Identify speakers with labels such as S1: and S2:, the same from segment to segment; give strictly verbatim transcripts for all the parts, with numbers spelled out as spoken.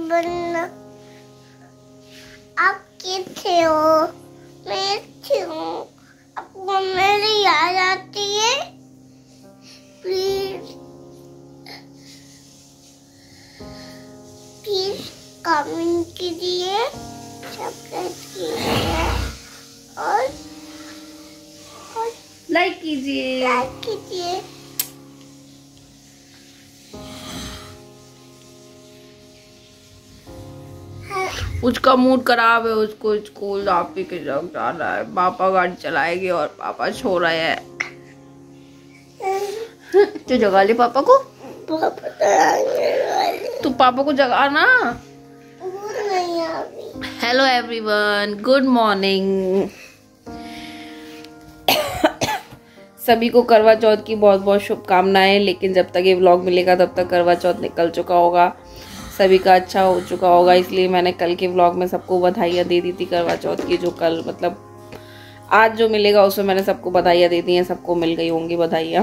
S1: बनना। आप कैसे हो? मैं अच्छी हूँ। आपको मेरी याद आती है? प्लीज प्लीज कमेंट कीजिए, सब्सक्राइब कीजिए और
S2: लाइक कीजिए
S1: लाइक कीजिए।
S2: उसका मूड खराब है, उसको स्कूल आप ही के जग जाना है। पापा गाड़ी चलाएंगे और पापा सो रहे हैं। तो जगा ले पापा को।
S1: पापा तो
S2: तू पापा को जगा ना।
S1: नहीं अभी।
S2: Hello everyone, good morning. सभी को करवा चौथ की बहुत बहुत शुभकामनाएं। लेकिन जब तक ये व्लॉग मिलेगा तब तक करवा चौथ निकल चुका होगा, सभी का अच्छा हो चुका होगा। इसलिए मैंने कल के व्लॉग में सबको बधाइयाँ दे दी थी करवा चौथ की। जो कल मतलब आज जो मिलेगा उसमें मैंने सबको बधाइयाँ दे दी हैं, सबको मिल गई होंगी बधाइयाँ।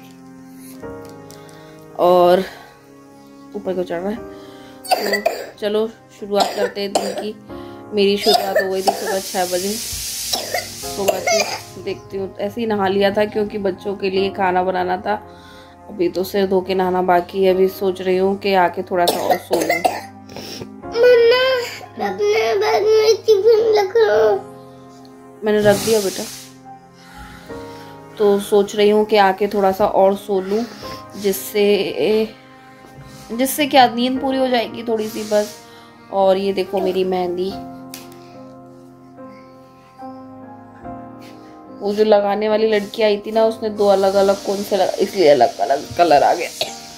S2: और ऊपर को चढ़ रहा है तो चलो शुरुआत करते हैं दिन की। मेरी शुरुआत हो गई थी सुबह छः बजे। सुबह की देखती हूँ ऐसे ही नहा लिया था क्योंकि बच्चों के लिए खाना बनाना था। अभी तो सिर धो के नहाना बाकी है। अभी सोच रही हूँ कि आके थोड़ा सा और सो लूँ। मैंने रख दिया बेटा, तो सोच रही हूँ कि आके थोड़ा सा और सो लूँ, जिससे जिससे क्या नींद पूरी हो जाएगी थोड़ी सी बस। और ये देखो मेरी मेहंदी, वो जो लगाने वाली लड़की आई थी ना उसने दो अलग अलग कौन से लगा, इसलिए अलग अलग कलर आ गया।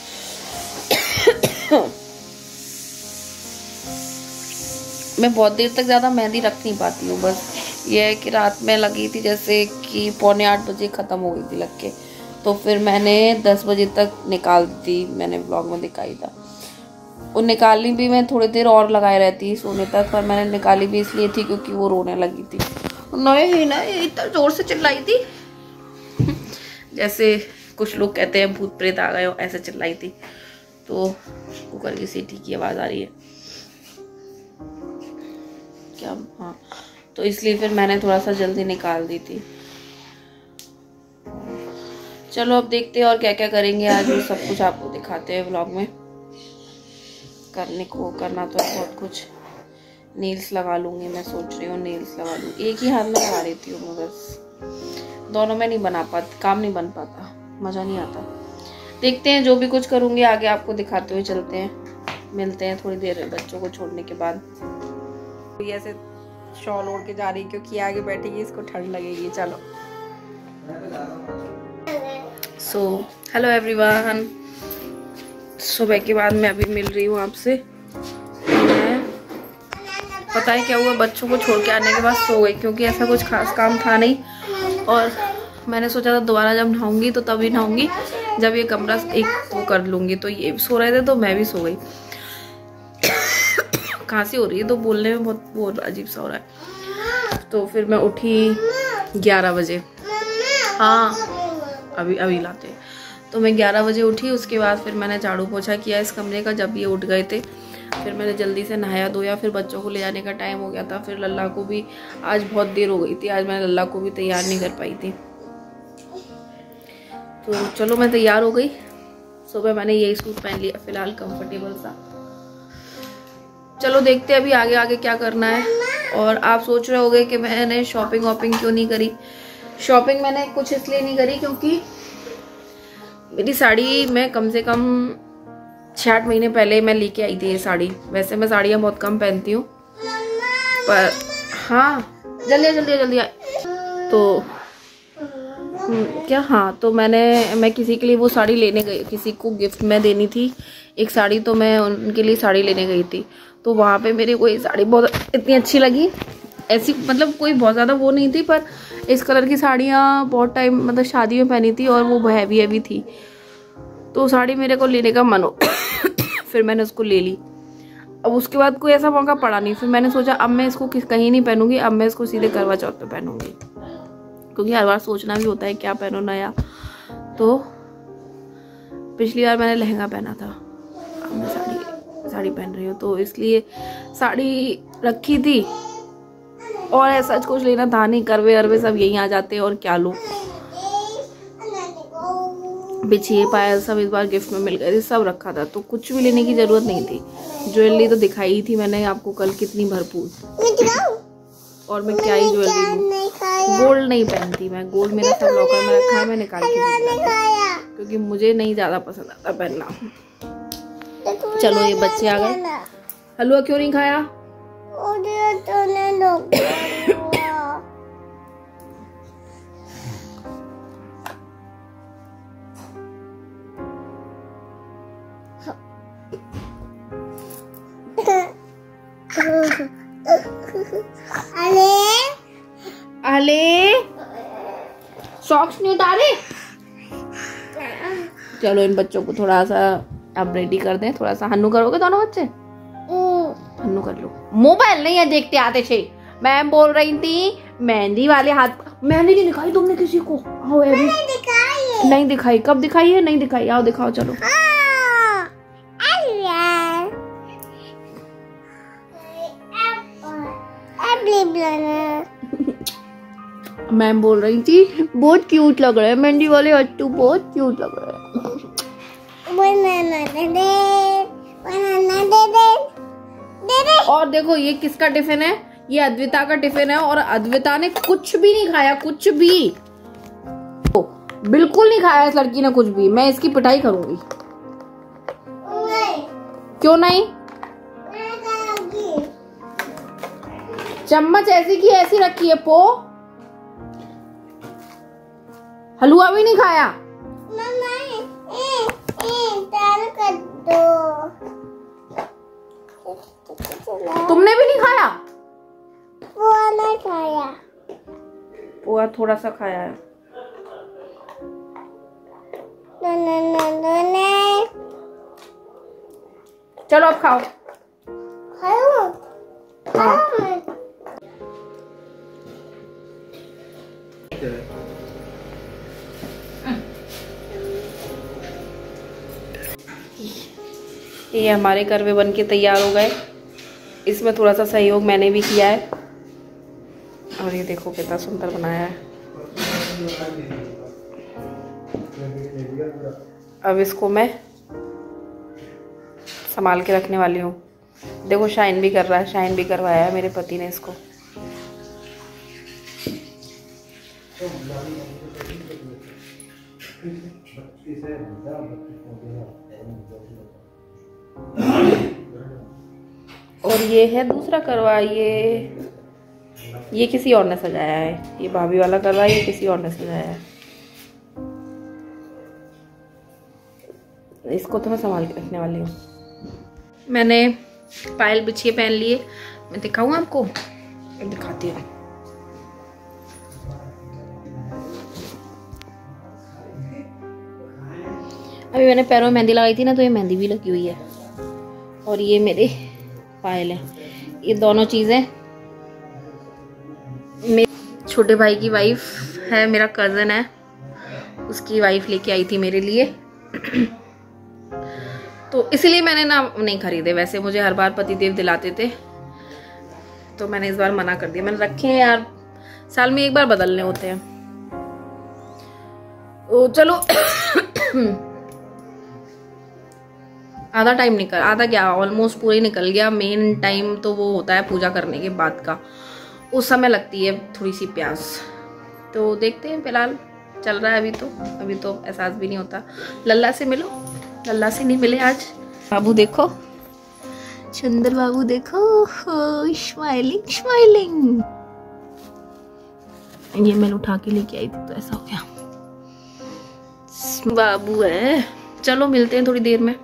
S2: मैं बहुत देर तक ज़्यादा मेहंदी रख नहीं पाती हूँ। बस ये है कि रात में लगी थी जैसे कि पौने आठ बजे ख़त्म हो गई थी लग के, तो फिर मैंने दस बजे तक निकाल दी। मैंने ब्लॉग में दिखाई था। और निकालनी भी मैं थोड़ी देर और लगाए रहती सोने तक, पर मैंने निकाली भी इसलिए थी क्योंकि वो रोने लगी थी। नहीं नहीं इतना जोर से चिल्लाई थी जैसे कुछ लोग कहते हैं भूत प्रेत आ गए हो, ऐसे चिल्लाई थी। तो कुकर की सीटी की आवाज़ आ रही है क्या? हाँ, तो इसलिए फिर मैंने थोड़ा सा जल्दी निकाल दी थी। चलो अब देखते हैं और क्या क्या करेंगे आज। वो सब कुछ आपको दिखाते हैं व्लॉग में। करने को करना तो बहुत कुछ। नेल्स लगा लूँगी, मैं सोच रही हूँ नेल्स लगा लूँ। एक ही हाथ में लगा लेती हूँ मैं, बस दोनों में नहीं बना पाती, काम नहीं बन पाता, मज़ा नहीं आता। देखते हैं जो भी कुछ करूँगी आगे आपको दिखाते हुए चलते हैं। मिलते हैं थोड़ी देर बच्चों को छोड़ने के बाद। ऐसे शॉल ओढ़ के जा रही क्योंकि आगे बैठेगी इसको ठंड लगेगी। चलो सो हेलो एवरीवन, सुबह के बाद मैं अभी मिल रही हूँ आपसे। मैं पता है क्या हुआ, बच्चों को छोड़ के आने के बाद सो गई क्योंकि ऐसा कुछ खास काम था नहीं। और मैंने सोचा था दोबारा जब नहाऊंगी तो तभी नहाऊंगी जब ये कमरा एक वो कर लूँगी। तो ये सो रहे थे तो मैं भी सो गई। खांसी हो रही है तो बोलने में बहुत बहुत अजीब सा हो रहा है। तो फिर मैं उठी ग्यारह बजे। हाँ अभी अभी लाते। तो मैं ग्यारह बजे उठी। उसके बाद फिर मैंने झाड़ू पोछा किया इस कमरे का जब ये उठ गए थे। फिर मैंने जल्दी से नहाया धोया। फिर बच्चों को ले जाने का टाइम हो गया था। फिर लल्ला को भी आज बहुत देर हो गई थी, आज मैंने लल्ला को भी तैयार नहीं कर पाई थी। तो चलो मैं तैयार हो गई। सुबह मैंने यही सूट पहन लिया फिलहाल, कंफर्टेबल सा। चलो देखते हैं अभी आगे आगे क्या करना है। और आप सोच रहे होंगे कि मैंने शॉपिंग वॉपिंग क्यों नहीं करी। शॉपिंग मैंने कुछ इसलिए नहीं करी क्योंकि मेरी साड़ी मैं कम से कम छः आठ महीने पहले मैं लेके आई थी ये साड़ी। वैसे मैं साड़ियाँ बहुत कम पहनती हूँ, पर हाँ जल्दी जल्दी जल्दी आए तो क्या हाँ तो मैंने मैं किसी के लिए वो साड़ी लेने गई, किसी को गिफ्ट में देनी थी एक साड़ी, तो मैं उनके लिए साड़ी लेने गई थी। तो वहाँ पे मेरे को ये साड़ी बहुत इतनी अच्छी लगी। ऐसी मतलब कोई बहुत ज़्यादा वो नहीं थी, पर इस कलर की साड़ियाँ बहुत टाइम मतलब शादी में पहनी थी और वो हैवी हैवी थी, तो साड़ी मेरे को लेने का मन हो फिर मैंने उसको ले ली। अब उसके बाद कोई ऐसा मौका पड़ा नहीं। फिर मैंने सोचा अब मैं इसको किस कहीं नहीं पहनूंगी, अब मैं इसको सीधे करवा चौथ पे पहनूंगी, क्योंकि हर बार सोचना भी होता है क्या पहनो नया। तो पिछली बार मैंने लहंगा पहना था, अब मैं साड़ी साड़ी पहन रही हूँ, तो इसलिए साड़ी रखी थी। और ऐसा कुछ लेना था नहीं, करवे अरवे सब यहीं आ जाते हैं और क्या लो। बिछिए पायल सब इस बार गिफ्ट में मिल गए थे, सब रखा था, तो कुछ भी लेने की जरूरत नहीं थी। ज्वेलरी तो दिखाई थी मैंने आपको कल कितनी भरपूर। और मैं क्या ही ज्वेलरी लूं, गोल्ड नहीं पहनती मैं, गोल्ड मेरा सब लॉकर में रखा है, मैं निकाल के क्योंकि मुझे नहीं ज्यादा पसंद आता पहनना। चलो ये बच्चे आ गए। हलवा क्यों नहीं खाया?
S1: अले
S2: अले सॉक्स नहीं उतारे? चलो इन बच्चों को थोड़ा सा अब रेडी कर दें। थोड़ा सा हन्नू करोगे दोनों बच्चे? हन्नू कर लो। मोबाइल नहीं है देखते आते छे। मैम बोल रही थी मेहंदी वाले हाथ। मेहंदी नहीं दिखाई तुमने किसी को? आओ नहीं दिखाई है। नहीं दिखाई? कब दिखाई है? नहीं दिखाई। आओ दिखाओ चलो। मैम बोल रही थी बहुत क्यूट लग रहा है मेहंदी वाले हट्टू, बहुत क्यूट लग रहा है।
S1: बनाना दे दे, बनाना दे दे, दे दे।
S2: और देखो ये किसका टिफिन है? ये अद्विता का टिफिन है और अद्विता ने कुछ भी नहीं खाया, कुछ भी बिल्कुल नहीं खाया इस लड़की ने कुछ भी। मैं इसकी पिटाई करूंगी।
S1: नहीं।
S2: क्यों नहीं? चम्मच ऐसी की ऐसी रखी है पो। हलवा भी नहीं खाया?
S1: नहीं, ए, ए, चालू कर दो।
S2: तुमने भी नहीं खाया?
S1: पोहा नहीं खाया।
S2: पोहा थोड़ा सा खाया है।
S1: न, न, न, न, न।
S2: चलो अब खाओ।
S1: खाओ।
S2: हाँ। ये हमारे करवे बन के तैयार हो गए। इसमें थोड़ा सा सहयोग मैंने भी किया है और ये देखो कितना सुंदर बनाया है। अब इसको मैं संभाल के रखने वाली हूँ। देखो शाइन भी कर रहा है, शाइन भी करवाया है मेरे पति ने इसको। और ये है दूसरा करवा। ये ये किसी और ने सजाया है। ये भाभी वाला करवा ये किसी और ने सजाया है। इसको तो मैं संभाल के रखने वाली हूँ। मैंने पायल बिछिए पहन लिए। मैं दिखाऊँ आपको? दिखाती हूँ। अभी मैंने पैरों में मेहंदी लगाई थी ना, तो ये मेहंदी भी लगी हुई है। और ये मेरे पायल है। ये दोनों चीज़ें मेरे छोटे भाई की वाइफ है, मेरा कज़न है, उसकी वाइफ लेके आई थी मेरे लिए। तो इसलिए मैंने ना नहीं खरीदे। वैसे मुझे हर बार पतिदेव दिलाते थे, तो मैंने इस बार मना कर दिया। मैंने रखे हैं यार, साल में एक बार बदलने होते हैं। तो चलो आधा टाइम निकल, आधा क्या ऑलमोस्ट पूरा ही निकल गया। मेन टाइम तो वो होता है पूजा करने के बाद का, उस समय लगती है थोड़ी सी प्यास। तो देखते हैं, फिलहाल चल रहा है अभी तो अभी तो एहसास भी नहीं होता। लल्ला से मिलो, लल्ला से नहीं मिले आज। बाबू देखो, चंदर बाबू देखो, स्माइलिंग स्माइलिंग। ये मैं उठा के लेके आई थी तो ऐसा हो गया। बाबू है। चलो मिलते हैं थोड़ी देर में।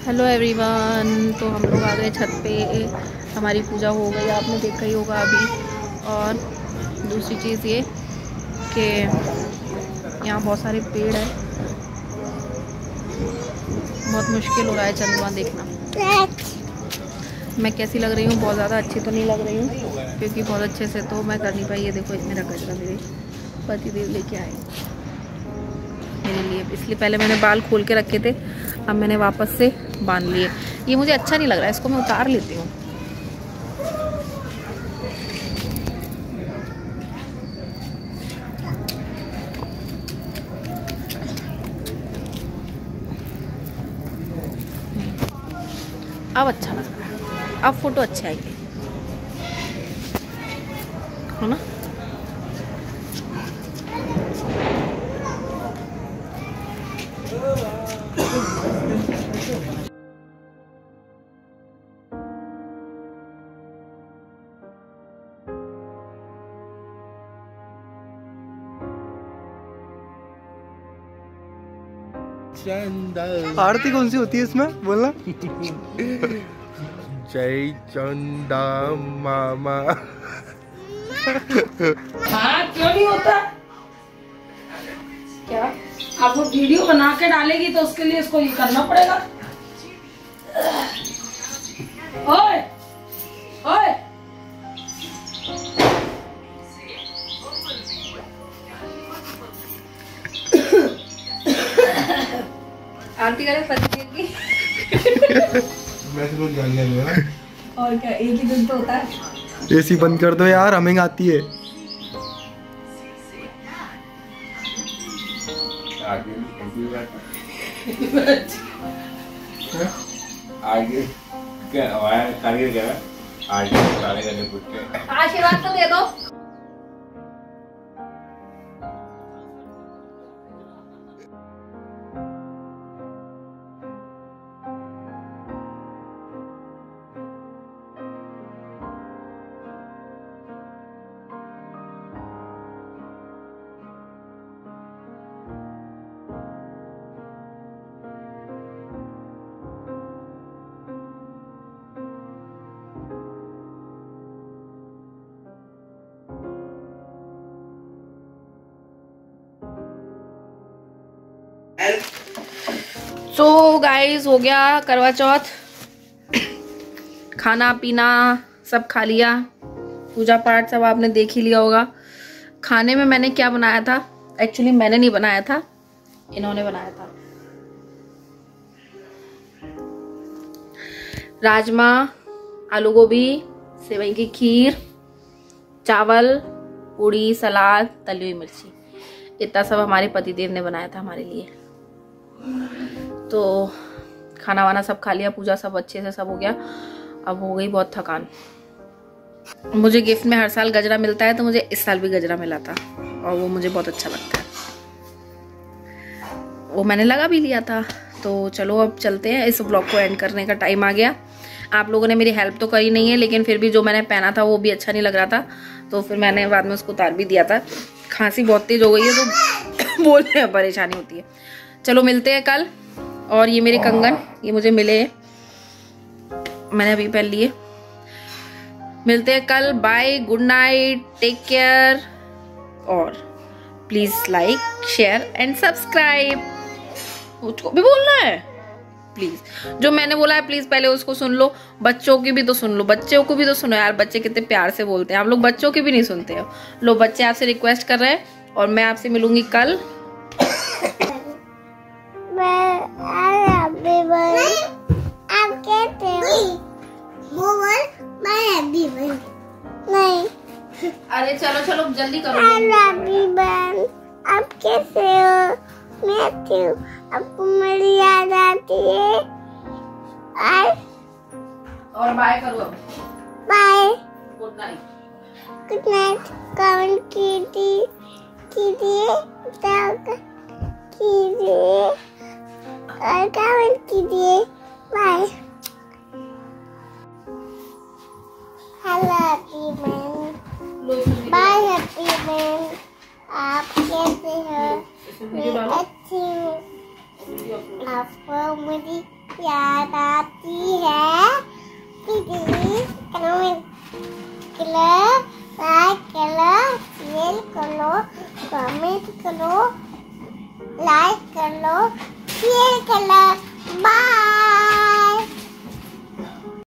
S2: हेलो एवरीवन, तो हम लोग आ गए छत पे। हमारी पूजा हो गई, आपने देखा ही होगा अभी। और दूसरी चीज़ ये कि यहाँ बहुत सारे पेड़ हैं, बहुत मुश्किल हो रहा है चंद्रमा देखना। मैं कैसी लग रही हूँ? बहुत ज़्यादा अच्छी तो नहीं लग रही हूँ, क्योंकि बहुत अच्छे से तो मैं कर नहीं पाई। ये देखो, मेरा गजरा मेरे पतिदेव लेके आए मेरे लिए, इसलिए पहले मैंने बाल खोल के रखे थे, अब मैंने वापस से बांध लिए। ये मुझे अच्छा नहीं लग रहा है, इसको मैं उतार लेती हूँ। अब अच्छा लग रहा है, अब फोटो अच्छे आएंगे, है ना?
S3: आरती कौन सी होती है इसमें, बोलना?
S4: जय चंदा मामा।
S5: हाँ, क्यों नहीं होता? क्या आप वो वीडियो बना के डालेगी तो उसके लिए इसको ये करना पड़ेगा। ओए, ओए।
S2: आरती करे पति की।
S4: मैं तो रोज जानने लगा।
S2: और क्या, एक ही दिन तो होता है।
S3: एसी बंद कर दो यार, हमें आती है।
S4: आगे क्या कारीगर क्या आगे काले करने पूछ के
S2: आशीर्वाद तो दे दो। सो so गाइस, हो गया करवा चौथ, खाना पीना सब खा लिया, पूजा पाठ सब आपने देख ही लिया होगा। खाने में मैंने क्या बनाया था, एक्चुअली मैंने नहीं बनाया था, इन्होंने बनाया था। राजमा, आलू गोभी, सेवई की खीर, चावल, पूड़ी, सलाद, तली हुई मिर्ची, इतना सब हमारे पतिदेव ने बनाया था हमारे लिए। तो खाना वाना सब खा लिया, पूजा सब अच्छे से सब हो गया। अब हो गई बहुत थकान। मुझे गिफ्ट में हर साल गजरा मिलता है, तो मुझे इस साल भी गजरा मिला था और वो मुझे बहुत अच्छा लगता है। वो मैंने लगा भी लिया था। तो चलो अब चलते हैं, इस व्लॉग को एंड करने का टाइम आ गया। आप लोगों ने मेरी हेल्प तो करी नहीं है, लेकिन फिर भी जो मैंने पहना था वो भी अच्छा नहीं लग रहा था, तो फिर मैंने बाद में उसको उतार भी दिया था। खांसी बहुत तेज हो गई है तो बोलने में परेशानी होती है। चलो मिलते हैं कल। और ये मेरे कंगन, ये मुझे मिले, मैंने अभी पहन लिए। मिलते हैं कल, bye, good night, take care, और please like, share and subscribe. उसको भी बोलना है प्लीज, जो मैंने बोला है प्लीज पहले उसको सुन लो। बच्चों की भी तो सुन लो, बच्चों को भी तो सुनो यार, बच्चे कितने प्यार से बोलते हैं, आप लोग बच्चों की भी नहीं सुनते हो। लो, बच्चे आपसे रिक्वेस्ट कर रहे हैं, और मैं आपसे मिलूंगी कल।
S1: आप कहते हो नहीं।
S2: अरे चलो चलो जल्दी करो।
S1: आप कैसे हो? मैं अच्छी हूँ। आपको मेरी याद आती है?
S2: और बाय करो अब।
S1: Bye,
S2: good night.
S1: Good night. Comment कीजिए कीजिए कीजिए और कमेंट कीजिए। Bye. Hello happy man, bye happy man. आप कैसे हो? मैं अच्छी हूँ। आपको मेरी याद आती है। प्लीज कमेंट करो, लाइक करो, शेयर करो, कमेंट करो, लाइक करो, शेयर करो।